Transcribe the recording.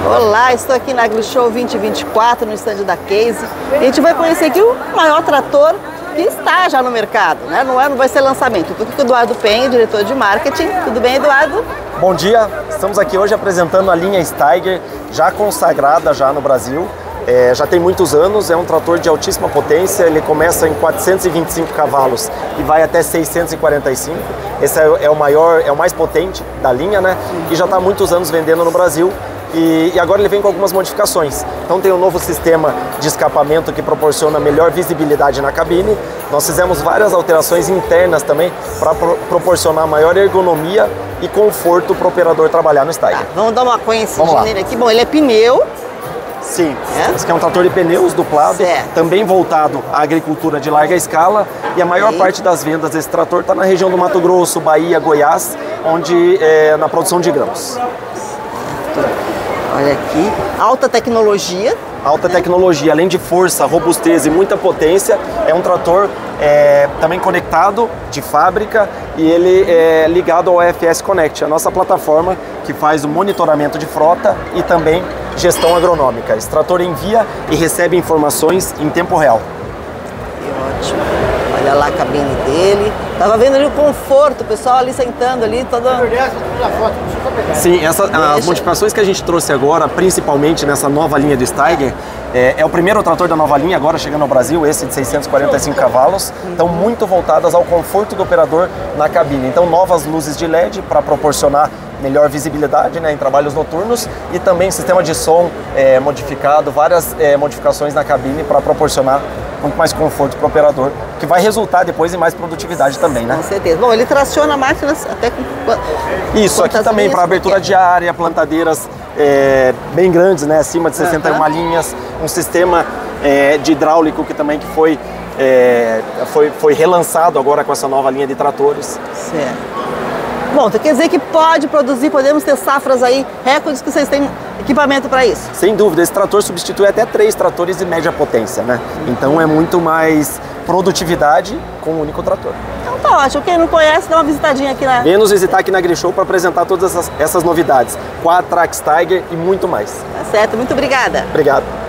Olá, estou aqui na AgriShow 2024, no estande da Case. A gente vai conhecer aqui o maior trator que está já no mercado, né? Não vai ser lançamento. Estou aqui com o Eduardo Penha, diretor de marketing. Tudo bem, Eduardo? Bom dia, estamos aqui hoje apresentando a linha Steiger, já consagrada já no Brasil. Já tem muitos anos, é um trator de altíssima potência, ele começa em 425 cavalos e vai até 645. Esse é o mais potente da linha, né? E já está há muitos anos vendendo no Brasil. E agora ele vem com algumas modificações. Então tem um novo sistema de escapamento que proporciona melhor visibilidade na cabine. Nós fizemos várias alterações internas também para proporcionar maior ergonomia e conforto para o operador trabalhar no Steiger. Vamos dar uma conhecidinha nele aqui. Bom, ele é pneu. Sim, esse aqui é um trator de pneus duplado, também voltado à agricultura de larga escala, e a maior parte das vendas desse trator está na região do Mato Grosso, Bahia, Goiás, onde na produção de grãos. Olha aqui, alta tecnologia. Alta tecnologia, além de força, robustez e muita potência, é um trator também conectado de fábrica e ele é ligado ao FS Connect, a nossa plataforma que faz o monitoramento de frota e também gestão agronômica. Esse trator envia e recebe informações em tempo real. Que ótimo. Olha lá a cabine dele. Tava vendo ali o conforto, o pessoal ali sentando ali, toda... Sim, as modificações que a gente trouxe agora, principalmente nessa nova linha do Steiger, é o primeiro trator da nova linha, agora chegando ao Brasil, esse de 645 cavalos, então muito voltadas ao conforto do operador na cabine. Então novas luzes de LED para proporcionar melhor visibilidade, né, em trabalhos noturnos, e também sistema de som modificado, várias modificações na cabine para proporcionar muito mais conforto para o operador, que vai resultar depois em mais produtividade também, né? Com certeza. Bom, ele traciona máquinas até com... Isso, aqui também para abertura de área, plantadeiras bem grandes, né, acima de 61 linhas, um sistema de hidráulico que também foi relançado agora com essa nova linha de tratores. Certo. Bom, então quer dizer que pode produzir, podemos ter safras aí, recordes, que vocês têm equipamento para isso? Sem dúvida, esse trator substitui até 3 tratores de média potência, né? Então é muito mais produtividade com um único trator. Então tá ótimo, quem não conhece, dá uma visitadinha aqui na... Venha nos visitar aqui na AgriShow para apresentar todas essas novidades, Quatrax, Steiger e muito mais. Tá certo, muito obrigada. Obrigado.